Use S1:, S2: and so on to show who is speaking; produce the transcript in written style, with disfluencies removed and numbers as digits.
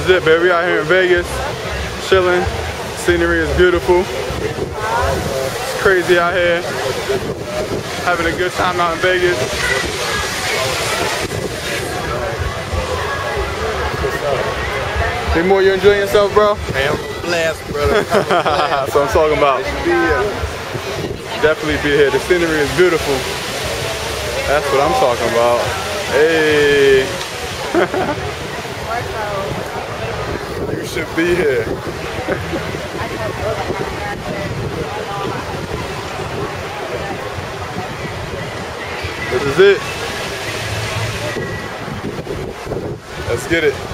S1: is it, baby. We out here in Vegas, chilling. Scenery is beautiful. It's crazy out here. Having a good time out in Vegas. Hey, Moore, you enjoying yourself, bro?
S2: Hey, I'm blessed, brother.
S1: That's what I'm talking about. Definitely be here. The scenery is beautiful. That's what I'm talking about. Hey. You should be here. This is it. Let's get it.